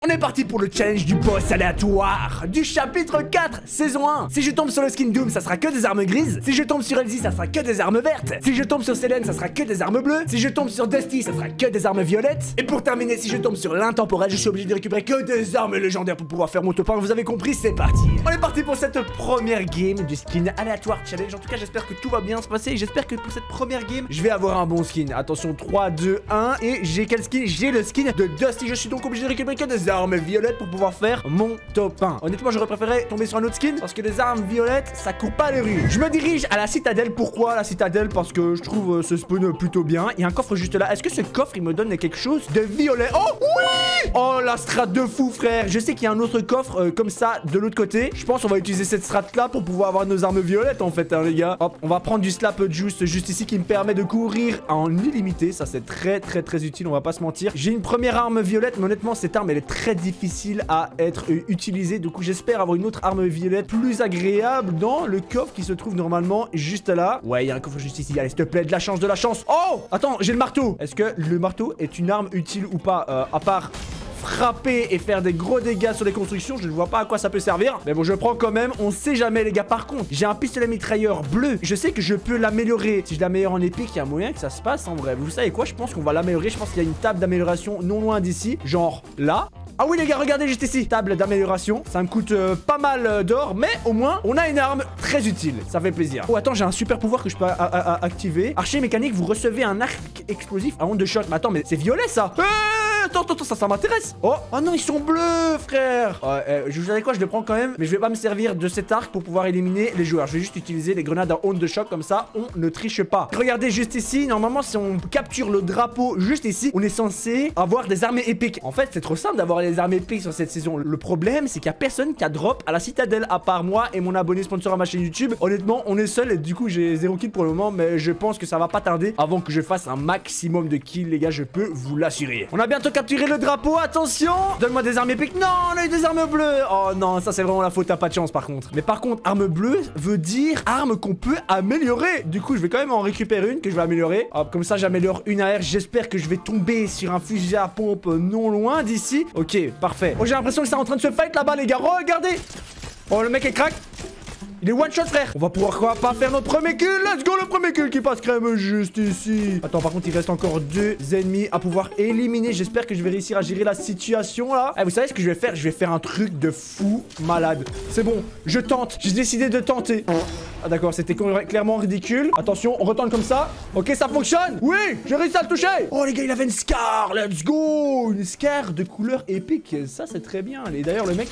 On est parti pour le challenge du boss aléatoire du chapitre 4, saison 1. Si je tombe sur le skin Doom, ça sera que des armes grises. Si je tombe sur Elsie, ça sera que des armes vertes. Si je tombe sur Selene, ça sera que des armes bleues. Si je tombe sur Dusty, ça sera que des armes violettes. Et pour terminer, si je tombe sur l'intemporel, je suis obligé de récupérer que des armes légendaires pour pouvoir faire mon top 1. Vous avez compris, c'est parti. On est parti pour cette première game du skin aléatoire challenge. En tout cas, j'espère que tout va bien se passer. Et j'espère que pour cette première game, je vais avoir un bon skin. Attention, 3, 2, 1. Et j'ai quel skin? J'ai le skin de Dusty. Je suis donc obligé de récupérer que des armes violettes pour pouvoir faire mon top 1. Honnêtement, j'aurais préféré tomber sur un autre skin parce que les armes violettes, ça court pas les rues. Je me dirige à la citadelle. Pourquoi la citadelle? Parce que je trouve ce spawn plutôt bien. Il y a un coffre juste là. Est-ce que ce coffre, il me donne quelque chose de violet? Oh oui! Oh, la strat de fou, frère. Je sais qu'il y a un autre coffre comme ça de l'autre côté. Je pense qu'on va utiliser cette strat là pour pouvoir avoir nos armes violettes en fait, hein, les gars. Hop, on va prendre du slap juice juste ici qui me permet de courir en illimité. Ça, c'est très utile. On va pas se mentir. J'ai une première arme violette, mais honnêtement, cette arme, elle est très difficile à être utilisée. Du coup, j'espère avoir une autre arme violette plus agréable dans le coffre qui se trouve normalement juste là. Ouais, il y a un coffre juste ici. Allez, s'il te plaît, de la chance, de la chance. Oh! Attends, j'ai le marteau. Est-ce que le marteau est une arme utile ou pas? À part frapper et faire des gros dégâts sur les constructions, je ne vois pas à quoi ça peut servir. Mais bon, je prends quand même, on sait jamais les gars. Par contre, j'ai un pistolet mitrailleur bleu. Je sais que je peux l'améliorer. Si je l'améliore en épique, il y a moyen que ça se passe en vrai. Vous savez quoi? Je pense qu'on va l'améliorer. Je pense qu'il y a une table d'amélioration non loin d'ici. Genre là. Ah oui les gars, regardez juste ici, table d'amélioration. Ça me coûte pas mal d'or, mais au moins on a une arme très utile. Ça fait plaisir. Oh attends, j'ai un super pouvoir que je peux activer. Archer mécanique, vous recevez un arc explosif à onde de choc. Mais attends, mais c'est violet ça. Attends, ça m'intéresse. Oh non, ils sont bleus, frère. Je vous savez quoi, je le prends quand même, mais je vais pas me servir de cet arc pour pouvoir éliminer les joueurs. Je vais juste utiliser les grenades à onde de choc, comme ça on ne triche pas. Regardez juste ici, normalement si on capture le drapeau juste ici, on est censé avoir des armes épiques. En fait, c'est trop simple d'avoir les armes épiques sur cette saison. Le problème, c'est qu'il y a personne qui a drop à la citadelle à part moi et mon abonné sponsor à ma chaîne YouTube. Honnêtement, on est seul et du coup j'ai 0 kill pour le moment, mais je pense que ça va pas tarder avant que je fasse un maximum de kills, les gars, je peux vous l'assurer. On a bientôt capturé le drapeau, attention. Donne-moi des armes épiques. Non, on a eu des armes bleues. Oh non, ça c'est vraiment la faute, t'as pas de chance par contre. Mais par contre, arme bleue veut dire arme qu'on peut améliorer. Du coup, je vais quand même en récupérer une que je vais améliorer. Hop, comme ça j'améliore une AR. J'espère que je vais tomber sur un fusil à pompe non loin d'ici. Ok, parfait. Oh, j'ai l'impression que c'est en train de se fight là-bas, les gars. Regardez. Oh, le mec est crack. Il est one shot, frère. On va pouvoir pas faire notre premier kill. Let's go, le premier kill qui passe crème juste ici. Attends, par contre, il reste encore 2 ennemis à pouvoir éliminer. J'espère que je vais réussir à gérer la situation là. Vous savez ce que je vais faire? Je vais faire un truc de fou malade. C'est bon, je tente. J'ai décidé de tenter. Ah d'accord, c'était clairement ridicule. Attention, on retourne comme ça. Ok, ça fonctionne. Oui, j'ai réussi à le toucher. Oh les gars, il avait une scar. Let's go. Une scar de couleur épique. Ça, c'est très bien. Et d'ailleurs, le mec...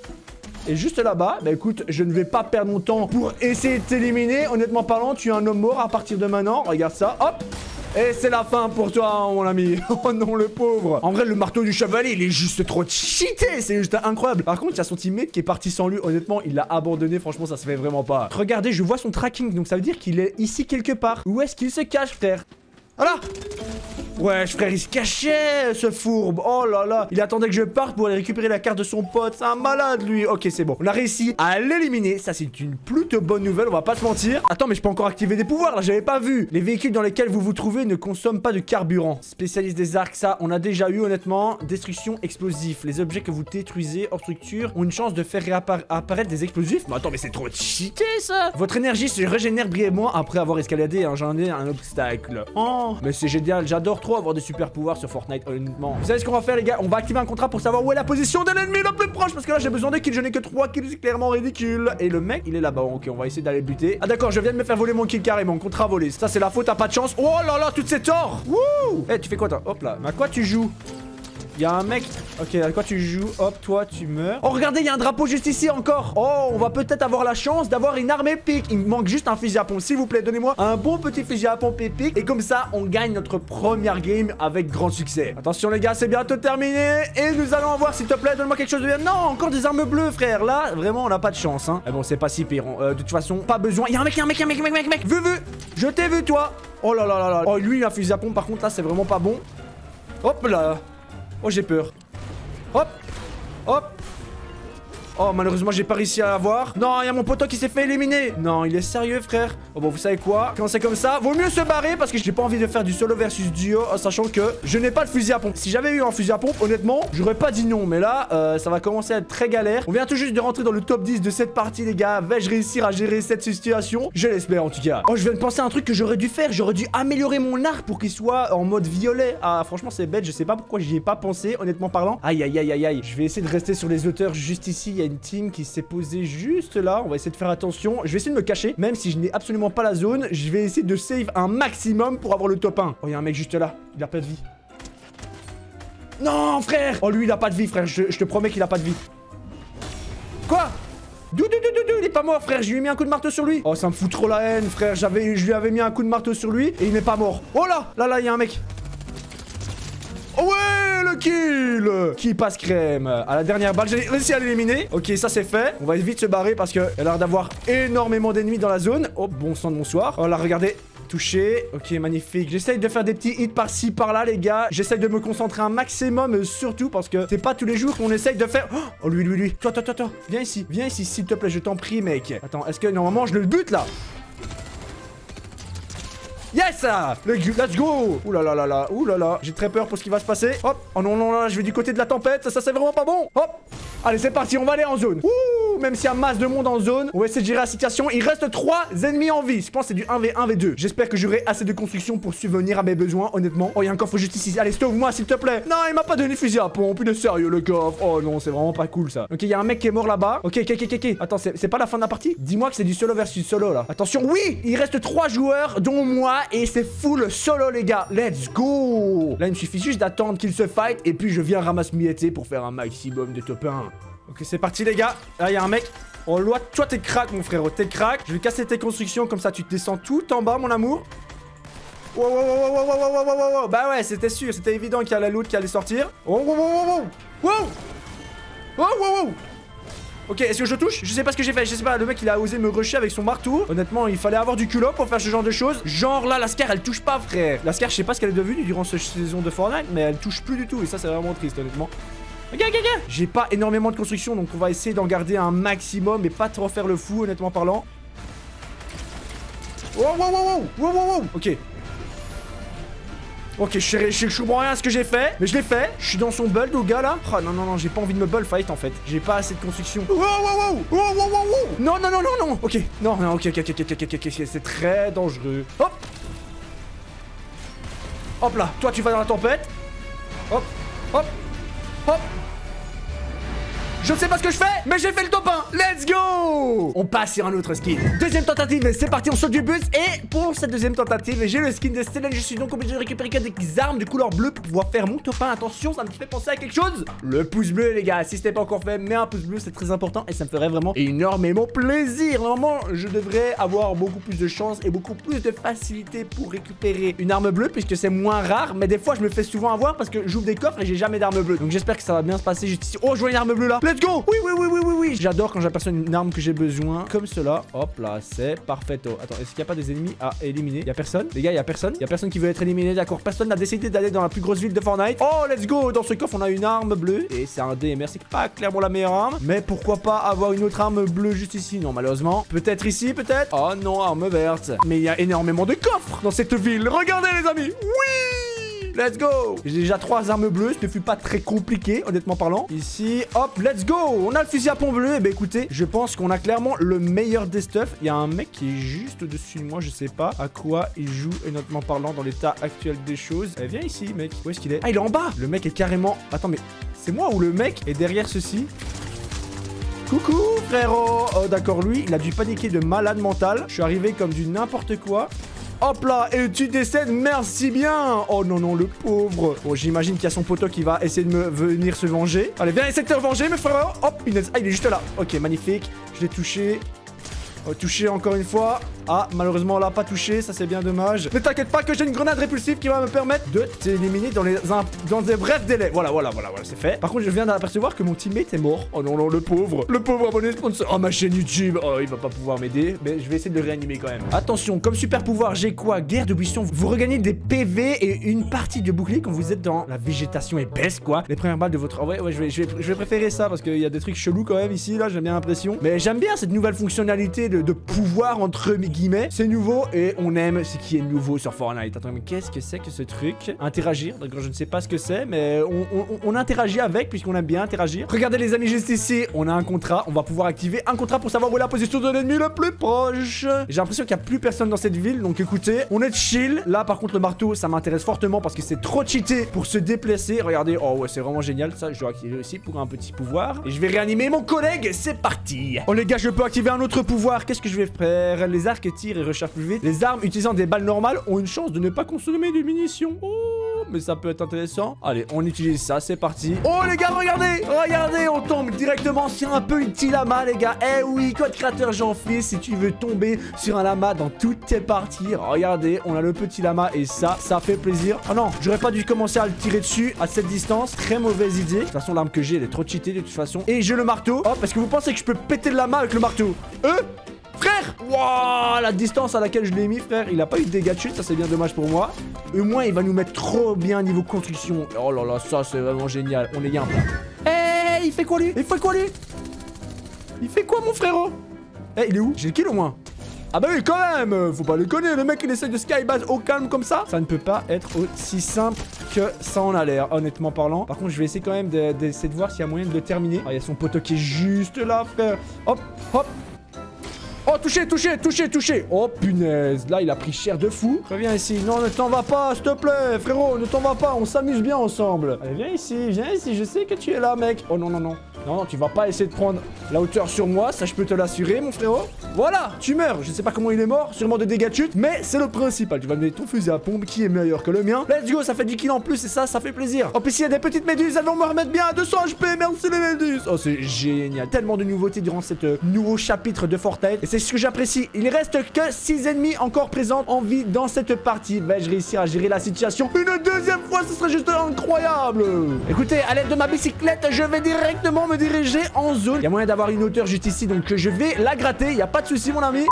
Et juste là-bas, bah écoute, je ne vais pas perdre mon temps pour essayer de t'éliminer. Honnêtement parlant, tu es un homme mort à partir de maintenant. Regarde ça, hop. Et c'est la fin pour toi, mon ami. Oh non, le pauvre. En vrai, le marteau du chevalier, il est juste trop cheaté. C'est juste incroyable. Par contre, il y a son teammate qui est parti sans lui. Honnêtement, il l'a abandonné. Franchement, ça se fait vraiment pas. Regardez, je vois son tracking. Donc ça veut dire qu'il est ici quelque part. Où est-ce qu'il se cache, frère? Voilà. Ouais, frère, il se cachait, ce fourbe. Oh là là. Il attendait que je parte pour aller récupérer la carte de son pote. C'est un malade, lui. Ok, c'est bon. On a réussi à l'éliminer. Ça, c'est une plutôt bonne nouvelle. On va pas se mentir. Attends, mais je peux encore activer des pouvoirs. Là, j'avais pas vu. Les véhicules dans lesquels vous vous trouvez ne consomment pas de carburant. Spécialiste des arcs, ça, on a déjà eu, honnêtement. Destruction explosif. Les objets que vous détruisez hors structure ont une chance de faire réapparaître des explosifs. Mais attends, mais c'est trop cheaté, ça. Votre énergie se régénère brièvement après avoir escaladé un obstacle. Oh, mais c'est génial. J'adore trop avoir des super pouvoirs sur Fortnite, honnêtement. Vous savez ce qu'on va faire, les gars? On va activer un contrat pour savoir où est la position de l'ennemi le plus proche, parce que là j'ai besoin de kills. Je n'ai que 3 kills, c'est clairement ridicule. Et le mec, il est là-bas. Ok, on va essayer d'aller buter. Ah d'accord, je viens de me faire voler mon kill carrément. Contrat volé. Ça c'est la faute, t'as pas de chance. Oh là là, toutes ces torts. Wouh. Eh, tu fais quoi toi? Hop là. Mais à quoi tu joues? Il y a un mec. Ok, à quoi tu joues? Hop, toi, tu meurs. Oh, regardez, il y a un drapeau juste ici encore. Oh, on va peut-être avoir la chance d'avoir une arme épique. Il me manque juste un fusil à pompe. S'il vous plaît, donnez-moi un bon petit fusil à pompe épique. Et comme ça, on gagne notre première game avec grand succès. Attention, les gars, c'est bientôt terminé. Et nous allons voir, s'il te plaît, donne-moi quelque chose de bien. Non, encore des armes bleues, frère. Là, vraiment, on n'a pas de chance, hein. Mais bon, c'est pas si pire. De toute façon, pas besoin. Il y a un mec, mec. Vu. Je t'ai vu, toi. Oh là là là là. Oh, lui, il a un fusil à pompe. Par contre, là, c'est vraiment pas bon. Hop là. Oh, j'ai peur. Hop. Hop. Oh, malheureusement, j'ai pas réussi à l'avoir. Non, il y a mon poteau qui s'est fait éliminer. Non, il est sérieux, frère. Oh, bon, vous savez quoi? Quand c'est comme ça, vaut mieux se barrer parce que j'ai pas envie de faire du solo versus duo, sachant que je n'ai pas de fusil à pompe. Si j'avais eu un fusil à pompe, honnêtement, j'aurais pas dit non. Mais là, ça va commencer à être très galère. On vient tout juste de rentrer dans le top 10 de cette partie, les gars. Vais-je réussir à gérer cette situation? Je l'espère, en tout cas. Oh, je viens de penser à un truc que j'aurais dû faire. J'aurais dû améliorer mon arc pour qu'il soit en mode violet. Ah, franchement, c'est bête. Je sais pas pourquoi j'y ai pas pensé, honnêtement parlant. Aïe, aïe, aïe, aïe, aïe. Je vais essayer de rester sur les hauteurs juste ici. Il y a une team qui s'est posée juste là. On va essayer de faire attention. Je vais essayer de me cacher. Même si je n'ai absolument pas la zone, je vais essayer de save un maximum pour avoir le top 1. Oh, il y a un mec juste là. Il a pas de vie. Non, frère. Oh, lui, il a pas de vie, frère. Je te promets qu'il a pas de vie. Quoi? Il est pas mort, frère. Je lui ai mis un coup de marteau sur lui. Oh, ça me fout trop la haine, frère. Je lui avais mis un coup de marteau sur lui et il n'est pas mort. Oh là, là, il y a un mec. Oh ouais, le kill. Qui passe crème. À la dernière balle, j'ai réussi à l'éliminer. Ok, ça c'est fait. On va vite se barrer parce qu'il a l'air d'avoir énormément d'ennemis dans la zone. Oh, bon sang de bonsoir. Oh là, regardez. Touché. Ok, magnifique. J'essaye de faire des petits hits par-ci, par-là, les gars. J'essaye de me concentrer un maximum, surtout parce que c'est pas tous les jours qu'on essaye de faire... Oh, lui. Toi. Viens ici, s'il te plaît, je t'en prie, mec. Attends, est-ce que normalement je le bute, là? Yes! Let's go! Ouh là là. J'ai très peur pour ce qui va se passer. Hop. Oh non, là, je vais du côté de la tempête. Ça c'est vraiment pas bon. Hop. Allez, c'est parti, on va aller en zone. Ouh, même s'il y a masse de monde en zone, on va essayer de gérer la situation. Il reste 3 ennemis en vie. Je pense que c'est du 1v1, v2. J'espère que j'aurai assez de construction pour subvenir à mes besoins, honnêtement. Oh, il y a un coffre juste ici. Allez, sauve-moi, s'il te plaît. Non, il m'a pas donné fusil à pompe. Il est sérieux, le coffre. Oh non, c'est vraiment pas cool, ça. Ok, il y a un mec qui est mort là-bas. Ok. Attends, c'est pas la fin de la partie? Dis-moi que c'est du solo versus solo, là. Attention, oui! Il reste 3 joueurs, dont moi, et c'est full solo, les gars. Let's go! Là, il me suffit juste d'attendre qu'il se fight, et puis je viens ramasser mietter pour faire un maximum de top 1. Ok, c'est parti, les gars. Là, il y a un mec. Oh, toi, t'es crack, mon frérot. T'es crack. Je vais casser tes constructions, comme ça, tu te descends tout en bas, mon amour. Wow. Bah ouais, c'était sûr. C'était évident qu'il y a la loot qui allait sortir. Wow. Ok, est-ce que je touche? Je sais pas ce que j'ai fait, je sais pas, le mec il a osé me rusher avec son marteau. Honnêtement, il fallait avoir du culot pour faire ce genre de choses. Genre là, la Scar elle touche pas, frère. La Scar, je sais pas ce qu'elle est devenue durant cette saison de Fortnite, mais elle touche plus du tout et ça c'est vraiment triste, honnêtement. Ok. J'ai pas énormément de construction, donc on va essayer d'en garder un maximum et pas trop faire le fou, honnêtement parlant. Wow. Ok, je comprends rien à ce que j'ai fait, mais je l'ai fait. Je suis dans son build, au gars, là. Oh, non, j'ai pas envie de me bull fight, en fait. J'ai pas assez de construction. Wow. Non. Ok, ok, c'est très dangereux. Hop là, toi, tu vas dans la tempête. Hop. Je ne sais pas ce que je fais, mais j'ai fait le top 1. Let's go! On passe sur un autre skin. Deuxième tentative, c'est parti, on saute du bus. Et pour cette deuxième tentative, j'ai le skin de Selene. Je suis donc obligé de récupérer que des armes de couleur bleue pour pouvoir faire mon top 1. Attention, ça me fait penser à quelque chose. Le pouce bleu, les gars. Si ce n'est pas encore fait, mets un pouce bleu, c'est très important. Et ça me ferait vraiment énormément plaisir. Normalement, je devrais avoir beaucoup plus de chance et beaucoup plus de facilité pour récupérer une arme bleue, puisque c'est moins rare. Mais des fois, je me fais souvent avoir parce que j'ouvre des coffres et j'ai jamais d'arme bleue. Donc j'espère que ça va bien se passer juste ici. Oh, je vois une arme bleue là. Let's go! Oui. J'adore quand j'aperçois une arme que j'ai besoin. Comme cela. Hop là, c'est parfaito. Attends, est-ce qu'il n'y a pas des ennemis à éliminer? Il y a personne? Les gars, il y a personne? Il y a personne qui veut être éliminé, d'accord? Personne n'a décidé d'aller dans la plus grosse ville de Fortnite. Oh, let's go! Dans ce coffre, on a une arme bleue. Et c'est un DMR. C'est pas clairement la meilleure arme. Mais pourquoi pas avoir une autre arme bleue juste ici? Non, malheureusement. Peut-être ici, peut-être? Oh non, arme verte. Mais il y a énormément de coffres dans cette ville. Regardez, les amis! Oui! Let's go! J'ai déjà 3 armes bleues, ce ne fut pas très compliqué, honnêtement parlant. Ici, hop, let's go! On a le fusil à pompe bleu. Et bah écoutez, je pense qu'on a clairement le meilleur des stuff. Il y a un mec qui est juste au-dessus de moi, je sais pas à quoi il joue, honnêtement parlant, dans l'état actuel des choses. Viens ici, mec. Où est-ce qu'il est? Ah, il est en bas! Le mec est carrément... Attends, mais c'est moi ou le mec est derrière ceci? Coucou, frérot! Oh, d'accord, lui, il a dû paniquer de malade mental. Je suis arrivé comme du n'importe quoi. Hop là, et tu décèdes, merci bien. Oh non, le pauvre. Bon, j'imagine qu'il y a son poteau qui va essayer de venir se venger. Allez, viens essayer de te venger, mes frères. Hop, il est juste là. Ok, magnifique. Je l'ai touché. Touché encore une fois. Ah, malheureusement, on l'a pas touché. Ça, c'est bien dommage. Ne t'inquiète pas que j'ai une grenade répulsive qui va me permettre de t'éliminer dans des brefs délais. Voilà, c'est fait. Par contre, je viens d'apercevoir que mon teammate est mort. Oh non, non, le pauvre abonné sponsor. Oh, ma chaîne YouTube. Oh, il va pas pouvoir m'aider. Mais je vais essayer de le réanimer quand même. Attention, comme super pouvoir, j'ai quoi? Guerre de buisson. Vous regagnez des PV et une partie de bouclier quand vous êtes dans la végétation épaisse, quoi. Les premières balles de votre... Oh, ouais, je vais préférer ça parce qu'il y a des trucs chelous quand même ici, là. J'aime bien l'impression. Mais j'aime bien cette nouvelle fonctionnalité de pouvoir, entre guillemets. C'est nouveau et on aime ce qui est nouveau sur Fortnite. Attends, mais qu'est-ce que c'est que ce truc? Interagir. D'accord, je ne sais pas ce que c'est, mais on interagit avec puisqu'on aime bien interagir. Regardez les amis, juste ici, on a un contrat. On va pouvoir activer un contrat pour savoir où est la position de l'ennemi le plus proche. J'ai l'impression qu'il n'y a plus personne dans cette ville, donc écoutez, on est chill. Là, par contre, le marteau, ça m'intéresse fortement parce que c'est trop cheaté pour se déplacer. Regardez, oh ouais, c'est vraiment génial. Ça, je dois activer aussi pour un petit pouvoir. Et je vais réanimer mon collègue. C'est parti. Oh les gars, je peux activer un autre pouvoir. Qu'est-ce que je vais faire? Les arcs tirent et rechargent plus vite. Les armes utilisant des balles normales ont une chance de ne pas consommer de munitions. Oh, mais ça peut être intéressant. Allez, on utilise ça, c'est parti. Oh les gars, regardez, on tombe directement sur un petit lama, les gars. Eh oui, code créateur Jean-Fils, si tu veux tomber sur un lama dans toutes tes parties. Regardez, on a le petit lama et ça fait plaisir. Oh non, j'aurais pas dû commencer à le tirer dessus à cette distance. Très mauvaise idée. De toute façon, l'arme que j'ai, elle est trop cheatée de toute façon. Et j'ai le marteau. Oh, parce que vous pensez que je peux péter le lama avec le marteau? Frère! Waouh, la distance à laquelle je l'ai mis, frère, il a pas eu de dégâts de chute, ça c'est bien dommage pour moi. Et au moins, il va nous mettre trop bien niveau construction. Oh là là, ça c'est vraiment génial. On est bien là. Il fait quoi lui? Il fait quoi mon frérot? Il est où? J'ai le kill au moins. Ah bah oui, quand même. Faut pas le connaître, le mec il essaie de skybase au calme comme ça. Ça ne peut pas être aussi simple que ça en a l'air, honnêtement parlant. Par contre, je vais essayer quand même d'essayer de voir s'il y a moyen de le terminer. Ah, il y a son poteau qui est juste là, frère. Hop. Oh, touché. Oh, punaise. Là, il a pris cher de fou. Reviens ici. Non, ne t'en vas pas, s'il te plaît. Frérot, ne t'en vas pas. On s'amuse bien ensemble. Allez, viens ici. Je sais que tu es là, mec. Oh, non. Non, tu vas pas essayer de prendre la hauteur sur moi. Ça, je peux te l'assurer, mon frérot. Voilà, tu meurs. Je sais pas comment il est mort. Sûrement de dégâts de chute. Mais c'est le principal. Tu vas mettre ton fusil à pompe qui est meilleur que le mien. Let's go, ça fait 10 kills en plus. Et ça fait plaisir. En plus, il y a des petites méduses. Elles vont me remettre bien à 200 HP. Merci les méduses. Oh, c'est génial. Tellement de nouveautés durant cette nouveau chapitre de Fortnite. Et c'est ce que j'apprécie. Il reste que 6 ennemis encore présents en vie dans cette partie. Vais-je réussir à gérer la situation une deuxième fois? Ce serait juste incroyable. Écoutez, à l'aide de ma bicyclette, je vais directement me diriger en zone. Il y a moyen d'avoir une hauteur juste ici, donc je vais la gratter. Il n'y a pas de souci, mon ami.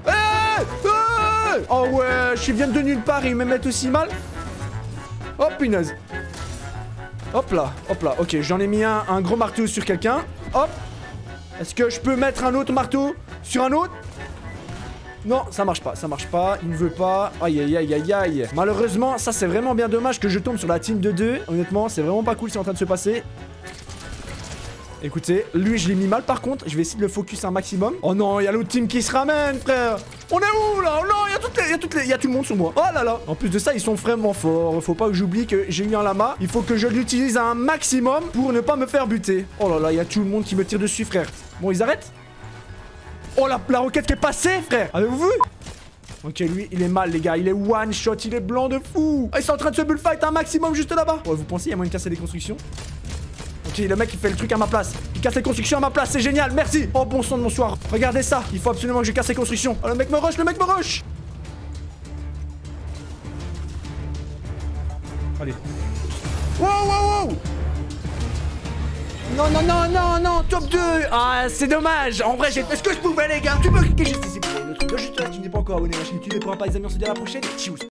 Oh ouais, je viens de nulle part et ils me mettent aussi mal. Oh punaise. Hop là. Ok, j'en ai mis un gros marteau sur quelqu'un. Hop. Est-ce que je peux mettre un autre marteau sur un autre? Non, ça marche pas, il ne veut pas. Aïe. Malheureusement, ça c'est vraiment bien dommage que je tombe sur la team de 2. Honnêtement, c'est vraiment pas cool ce qui est en train de se passer. Écoutez, lui je l'ai mis mal par contre. Je vais essayer de le focus un maximum. Oh non, il y a l'autre team qui se ramène, frère. On est où là? Oh non, il y a tout le monde sur moi. Oh là là. En plus de ça, ils sont vraiment forts. Faut pas que j'oublie que j'ai eu un lama. Il faut que je l'utilise à un maximum pour ne pas me faire buter. Oh là là, il y a tout le monde qui me tire dessus, frère. Bon, ils arrêtent. Oh la roquette qui est passée, frère. Avez-vous vu? Ok, lui, il est mal, les gars. Il est one shot, il est blanc de fou. Ils sont en train de se bullfight un maximum juste là-bas. Oh, vous pensez, il y a moyen de casser les constructions? Ok, le mec, il fait le truc à ma place. Il casse les constructions à ma place, c'est génial, merci. Oh, bon sang de mon soir. Regardez ça. Il faut absolument que je casse les constructions. Oh, le mec me rush. Allez. Wow. Non, top 2. Ah, c'est dommage. En vrai, j'ai fait ce que je pouvais, les gars. Tu peux cliquer juste ici pour le truc de juste là. Tu n'es pas encore abonné à ma chaîne YouTube. Et pour un pas, les amis, on se dit à la prochaine. Tchuss.